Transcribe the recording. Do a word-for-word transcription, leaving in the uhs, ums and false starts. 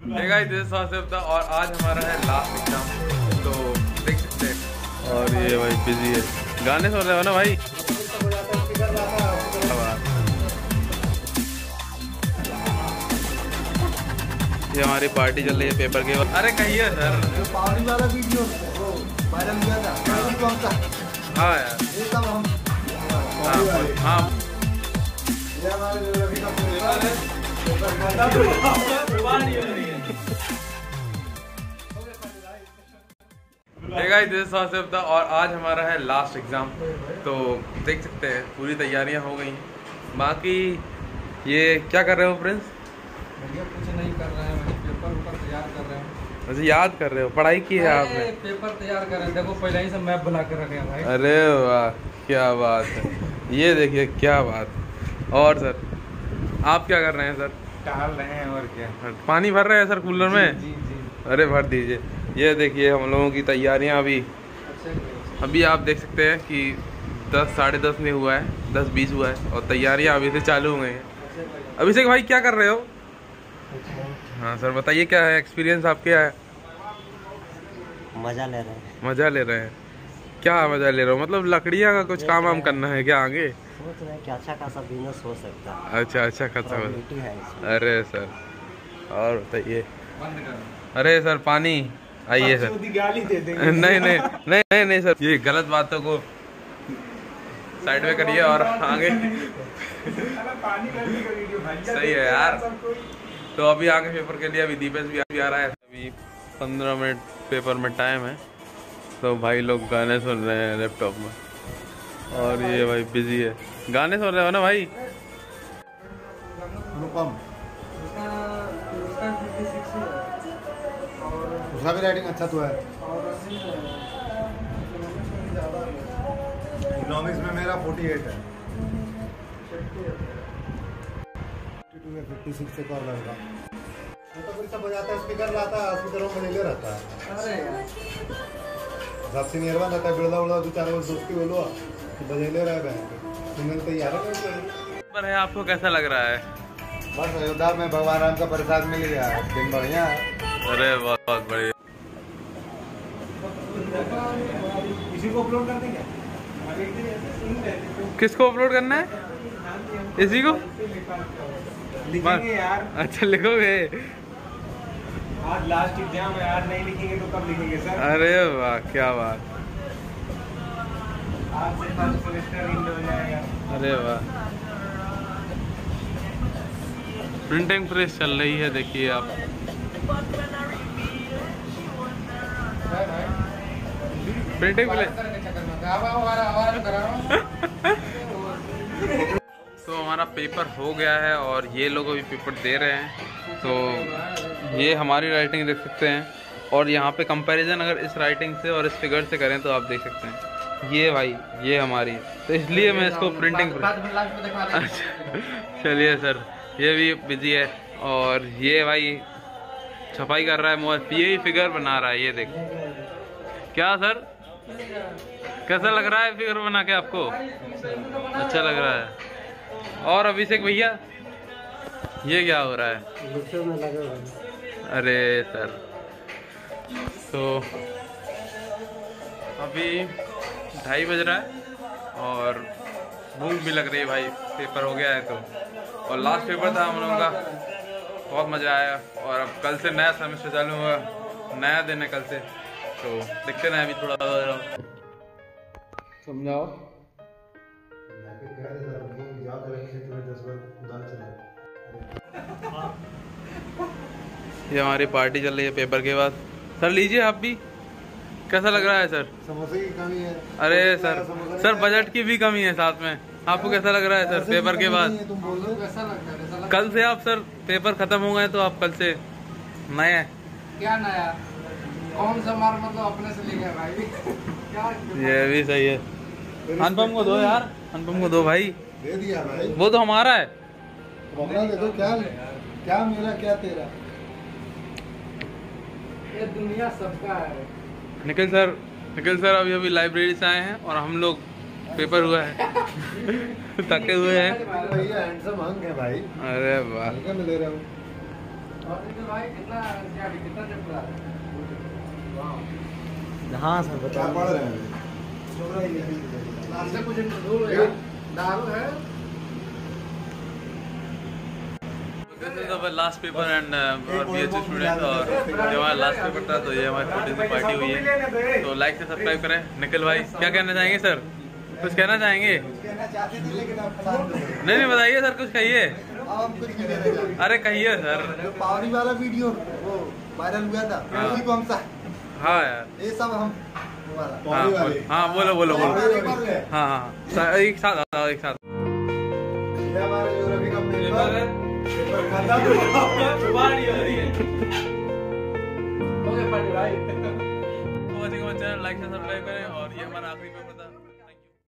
और आज हमारा है लास्ट एग्जाम, तो देख सकते हैं। और ये भाई बिजी है, गाने सुन रहे हो ना भाई? ये हमारी पार्टी चल रही है पेपर के बाद। अरे कहिए सर, पानी वाला वीडियो वायरल हुआ था। हाँ यार, हाँ हाँ ये हमारे रवि का पेपर है। और आज हमारा है लास्ट एग्ज़ाम, तो देख सकते हैं पूरी तैयारियां हो गई। बाकी ये क्या कर रहे हो प्रिंस? कुछ नहीं कर रहे हैं, पेपर ऊपर तैयार कर रहे हैं। मुझे याद कर रहे हो, पढ़ाई की है आपने? पेपर तैयार कर रहे हैं, देखो पहले ही से मैप बना कर रखे हैं भाई। अरे वाह, क्या बात है, ये देखिए क्या बात। और सर आप क्या कर रहे हैं सर? टहल रहे हैं और क्या। पानी भर रहे हैं सर कूलर में? जी जी। अरे भर दीजिए। ये देखिए हम लोगों की तैयारियां अभी अभी आप देख सकते हैं कि दस साढ़े दस में हुआ है, दस बीस हुआ है और तैयारियां अभी से चालू हो गई हैं। अभिषेक भाई क्या कर रहे हो? हाँ सर बताइए, क्या है एक्सपीरियंस आपके? है मजा ले रहे हैं। मजा ले रहे हैं? क्या मजा ले रहे हो? मतलब लकड़ियाँ का कुछ काम वाम करना है क्या आगे? सोच रहे हैं कि अच्छा खासा बिजनेस हो सकता है। अच्छा अच्छा खासा। है अरे सर और बताइए। अरे सर पानी आइए सर। नहीं नहीं नहीं नहीं नहीं सर, ये गलत बातों को साइड में करिए और आगे। सही है यार। तो अभी आगे पेपर के लिए अभी दीपेश भी आ रहा है। अभी पंद्रह मिनट पेपर में टाइम है, तो भाई लोग गाने सुन रहे हैं लैपटॉप में। और ये भाई बिजी है, गाने सुन रहे हो ना भाई? अनुपम उसका भी राइटिंग अच्छा तो है। इकोनॉमिक्स में मेरा अड़तालीस है, छप्पन से कॉल लगा। वो तो कोई सब बजाता है, स्पीकर लाता है, स्पीकरों में ले रहता है। अरे यार सब सीनियर बन रहता है, बिरला उड़ा दो चार वर्ष दोस्ती बोलो तो बजे ले रहा है बैंक तुम्हें तैयार है। पर है आपको कैसा लग रहा है? बस अयोध्या में भगवान राम का प्रसाद मिल गया, दिन बढ़िया है। अरे बहुत बहुत बढ़िया। इसी को अपलोड कर देंगे। किसको अपलोड करना है? इसी को लिखेंगे यार। अच्छा लिखोगे? आज लास्ट एग्जाम है, आज नहीं लिखेंगे तो कब लिखेंगे सर? अरे वाह क्या बात। आज से फर्स्ट सेमेस्टर एंड हो जाएगा। अरे वाह, प्रिंटिंग प्रेस चल रही है, देखिए आप। प्रिंटिंग प्रेस तो हमारा पेपर हो गया है और ये लोग अभी पेपर दे रहे हैं। तो ये हमारी राइटिंग देख सकते हैं, और यहाँ पे कंपैरिजन अगर इस राइटिंग से और इस फिगर से करें तो आप देख सकते हैं ये भाई ये हमारी, तो इसलिए मैं इसको प्रिंटिंग। अच्छा चलिए सर, ये भी बिजी है और ये भाई छपाई कर रहा है मोबाइल, यही फिगर बना रहा है। ये देख क्या सर, कैसा लग रहा है फिगर बना के आपको? अच्छा लग रहा है। और अभिषेक भैया ये क्या हो रहा है? में लगे हुए। अरे सर, तो अभी ढाई बज रहा है और भूख भी लग रही है भाई, पेपर हो गया है तो। और लास्ट पेपर था हम लोगों का, बहुत मज़ा आया। और अब कल से नया सेमेस्टर चालू हुआ, नया दिन है कल से, तो देखते ना अभी थोड़ा समझाओ। ये हमारी पार्टी चल रही है पेपर के बाद। सर लीजिए आप भी, कैसा लग रहा है सर? समोसे की कमी है। अरे सर सर बजट की भी कमी है साथ में। आपको कैसा लग रहा है सर पेपर के बाद? तुम बोल रहे हो कैसा लगता है? कैसा लगता कल से आप सर पेपर खत्म हो गए तो आप कल से नए हैं। क्या नया? कौन सा मार मतलब अपने से लिखा है भाई? क्या ये भी सही है। अनुपम को दो यार, अनुपम को दो भाई। दे दिया भाई, वो तो हमारा है। अपना दे दो। क्या क्या मेरा क्या तेरा? ये दुनिया सबका है। निखिल सर निखिल सर अभी अभी लाइब्रेरी से आए हैं और हम लोग पेपर हुआ है थके हुए हैं। भैया हैंडसम हंग है भाई। अरे वाह, हल्का में ले रहा हूँ। और निखिल भाई कितना क्या कितना चैप्टर आ रहा है? हाँ सर क्या बताओ। पढ़ रहे हैं आपसे कुछ इंटरव्यू यार दारू है this is our last paper and BHU student और जो हमारा लास्ट पेपर था तो ये हमारी छोटी सी पार्टी हुई है तो लाइक से सब्सक्राइब करें। निखिल भाई क्या कहना चाहेंगे सर? कुछ कहना चाहेंगे? नहीं नहीं बताइए सर कुछ कहिए। हम कुछ नहीं कहना चाहते। अरे कहिए सर। जो पावरी वाला वीडियो वो वायरल हुआ था हाँ। उसी को हम सा हाँ यार ये सब हम वो वाला हाँ बोल- हाँ बोलो बोलो बोलो हाँ हाँ सा- एक साथ आओ एक साथ ये हमारा ज्योग्राफी का पेपर है पेपर खत्म ओके पार्टी भाई चैनल लाइक से सब्सक्राइब करें और ये हमारा आखिरी